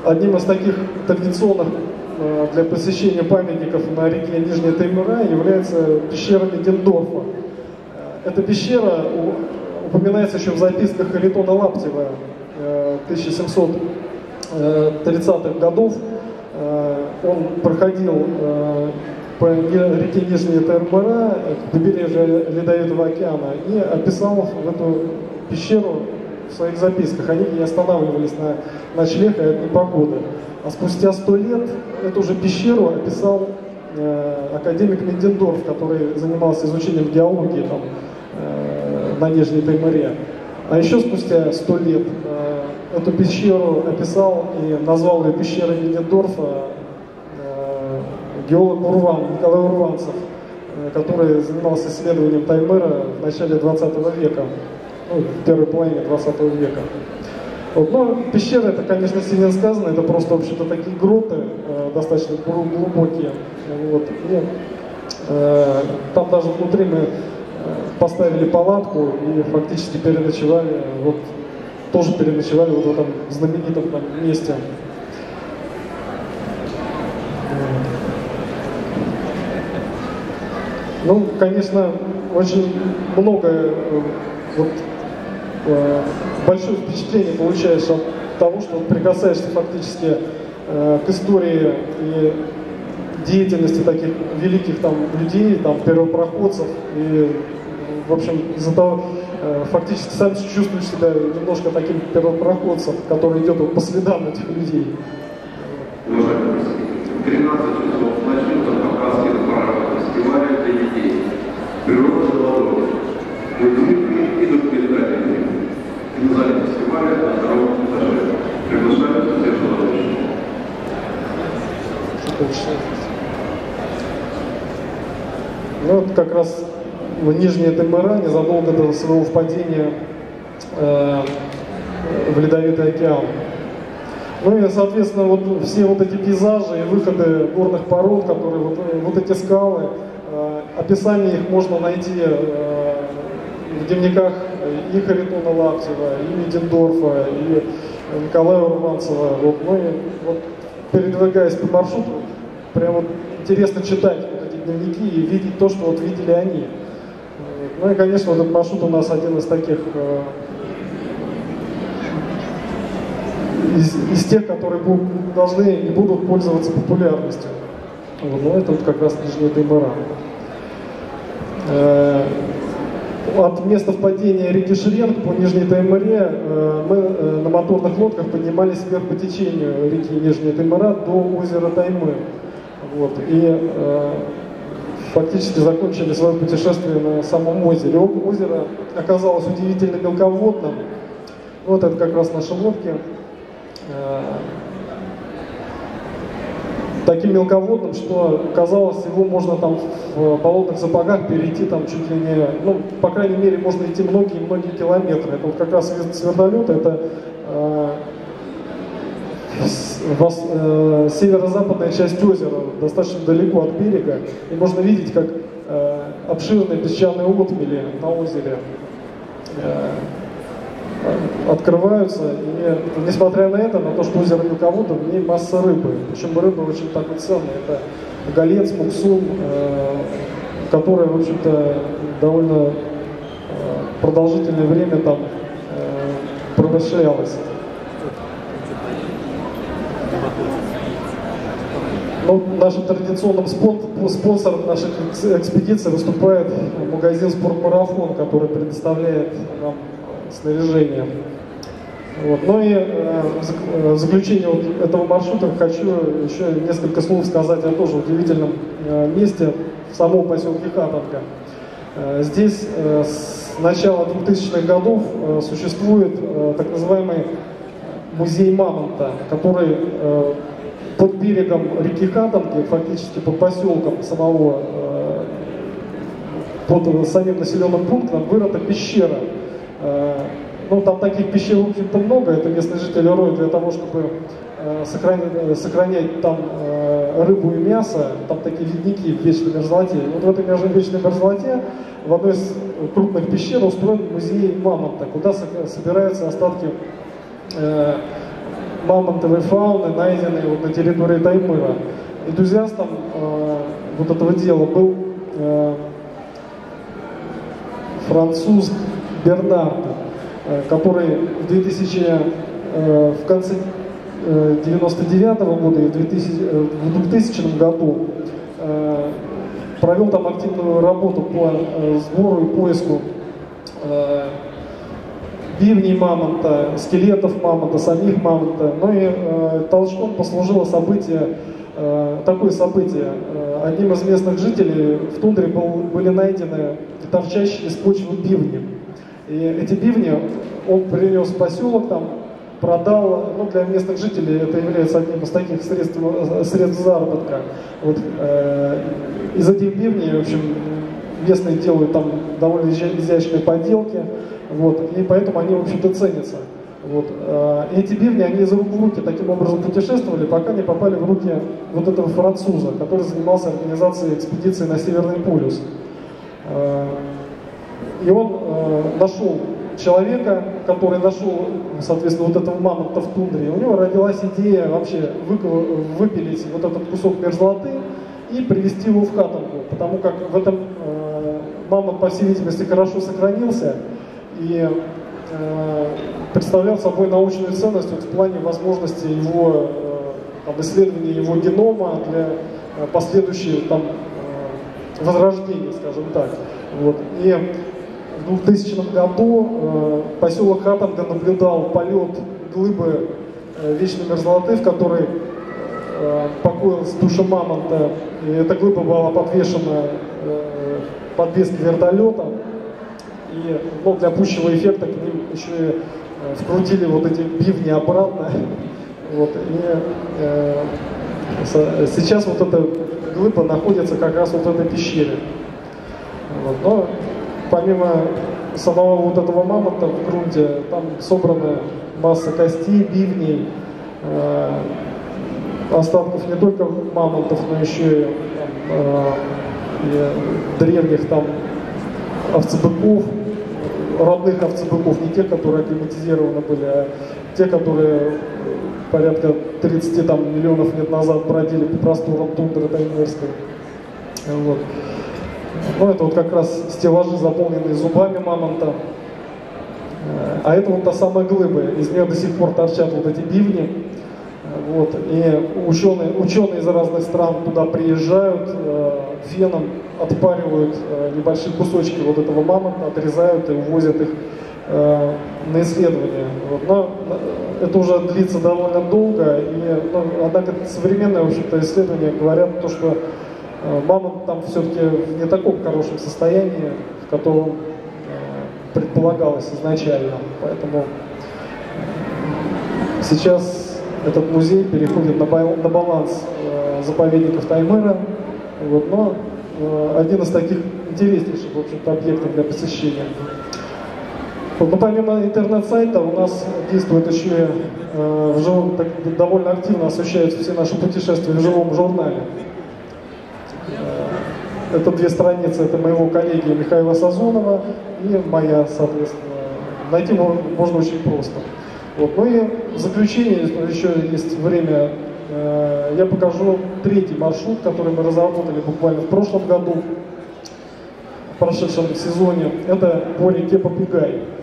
Одним из таких традиционных для посещения памятников на реке Нижняя Таймыра является пещера Медендорфа. Эта пещера упоминается еще в записках Харитона Лаптева 1730-х годов. Он проходил по реке Нижняя Таймыра к побережью Ледовитого океана и описал в эту пещеру в своих записках. Они не останавливались на ночлег и от непогоды. А спустя 100 лет эту же пещеру описал академик Медендорф, который занимался изучением геологии там, на Нижней Таймыре. А еще спустя 100 лет эту пещеру описал и назвал ее пещерой Медендорфа геолог Николай Урванцев, который занимался исследованием Таймыра в начале 20 века, ну, в первой половине 20 века. Вот. Но пещера, это, конечно, сильно сказано, это просто, в общем-то, такие гроты, достаточно глубокие. Вот. И, там даже внутри мы поставили палатку и фактически переночевали, вот, тоже переночевали вот в этом знаменитом там месте. Ну, конечно, очень многое, вот, большое впечатление получаешь от того, что прикасаешься фактически к истории и деятельности таких великих там людей, там первопроходцев, и, в общем, из-за того, фактически сам чувствуешь себя немножко таким первопроходцем, который идет вот по следам этих людей. 13 часов начнется Кавказский парад фестиваля для детей. Природа за ладони. Мультфильмы идут передачами. И на зале фестиваля на втором этаже. Приглашаются все желающие. Ну вот как раз в Нижней Таймыра незадолго до своего впадения в Ледовитый океан. Ну и, соответственно, вот все вот эти пейзажи и выходы горных пород, которые вот эти скалы, описание их можно найти в дневниках и Харитона Лаптева, и Медендорфа, и Николая Урванцева. Вот. Ну и вот, передвигаясь по маршруту, прям вот интересно читать вот эти дневники и видеть то, что вот видели они. Ну и, конечно, вот этот маршрут у нас один из таких, из тех, которые должны и будут пользоваться популярностью. Вот, ну это вот как раз Нижняя Таймыра. От места впадения реки Шренк по Нижней Таймыре мы на моторных лодках поднимались вверх по течению реки Нижняя Таймыра до озера Таймыр. Вот, и фактически закончили свое путешествие на самом озере. Озеро оказалось удивительно мелководным. Вот это как раз наши лодки. Таким мелководным, что казалось, его можно там в болотных сапогах перейти там чуть ли не, ну, по крайней мере, можно идти многие-многие километры. Это вот как раз с вертолета, это северо-западная часть озера, достаточно далеко от берега, и можно видеть, как обширные песчаные отмели на озере открываются, и несмотря на это, на то, что озеро мелководно, в ней масса рыбы. Причем рыба очень такой ценная. Это голец, муксун, которая, в общем-то, довольно продолжительное время там промышлялась. Ну, нашим традиционным спонсором наших экспедиций выступает магазин «Спортмарафон», который предоставляет нам снаряжение. Вот. Ну и в заключение вот этого маршрута хочу еще несколько слов сказать о тоже удивительном месте в самом поселке Хатанка. Здесь с начала 2000-х годов существует так называемый музей Мамонта, который под берегом реки Хатанки, фактически под поселком самого, под самим населенным пунктом вырыта пещера. Ну, там таких пещер, в общем-то, много, это местные жители роют для того, чтобы сохранять там рыбу и мясо, там такие ледники в вечной мерзлоте. Вот в этой вечной мерзлоте в одной из крупных пещер устроен музей Мамонта, куда собираются остатки мамонтовой фауны, найденной вот на территории Таймыра. Энтузиастом вот этого дела был француз Бернард, который в конце 99-го года и в 2000 году провел там активную работу по сбору и поиску бивней мамонта, скелетов мамонта, самих мамонта. Ну и толчком послужило такое событие. Одним из местных жителей в тундре были найдены торчащие из почвы бивни. И эти бивни он принес в поселок, там продал. Ну, для местных жителей это является одним из таких средств заработка. Вот, из этих бивней, в общем, местные делают там довольно изящные поделки, вот, и поэтому они, в общем-то, ценятся. Вот. Эти бивни, они из рук в руки таким образом путешествовали, пока не попали в руки вот этого француза, который занимался организацией экспедиции на Северный полюс. И он нашел человека, который нашел, соответственно, вот этого мамонта в тундре. У него родилась идея вообще выпилить вот этот кусок мерзлоты и привезти его в Хатангу, потому как в этом мамонт, по всей видимости, хорошо сохранился и представлял собой научную ценность вот в плане возможности его исследования его генома для последующего возрождения, скажем так. Вот. И в 2000 году поселок Хатанга наблюдал полет глыбы вечной мерзлоты, в которой покоилась душа мамонта. И эта глыба была подвешена в подвеске вертолета. И для пущего эффекта к ним еще и вкрутили вот эти бивни обратно. Вот. И сейчас вот эта глыба находится как раз вот в этой пещере. Вот. Но помимо самого вот этого мамонта в грунте, там собрана масса костей, бивней, остатков не только мамонтов, но еще и древних там овцебыков, родных овцебыков, не тех, которые акклиматизированы были, а те, которые порядка 30 миллионов лет назад бродили по просторам тундры таймырской. Вот. Ну, это вот как раз стеллажи, заполненные зубами мамонта. А это вот та самая глыба, из нее до сих пор торчат вот эти бивни. Вот. И ученые из разных стран туда приезжают, феном отпаривают небольшие кусочки вот этого мамонта, отрезают и увозят их на исследование. Вот. Но это уже длится довольно долго, однако современные, в общем-то, исследования говорят, что мамонт там все-таки в не таком хорошем состоянии, в котором предполагалось изначально. Поэтому сейчас этот музей переходит на баланс заповедников Таймыра. Вот, но один из таких интереснейших, в общем-то, объектов для посещения. Вот, но помимо интернет-сайта у нас действует еще довольно активно осуществляются все наши путешествия в живом журнале. Это две страницы, это моего коллеги Михаила Сазонова и моя, соответственно. Найти можно очень просто. Вот. Ну и в заключение, если еще есть время, я покажу третий маршрут, который мы разработали буквально в прошлом году, в прошедшем сезоне. Это по реке Попугай.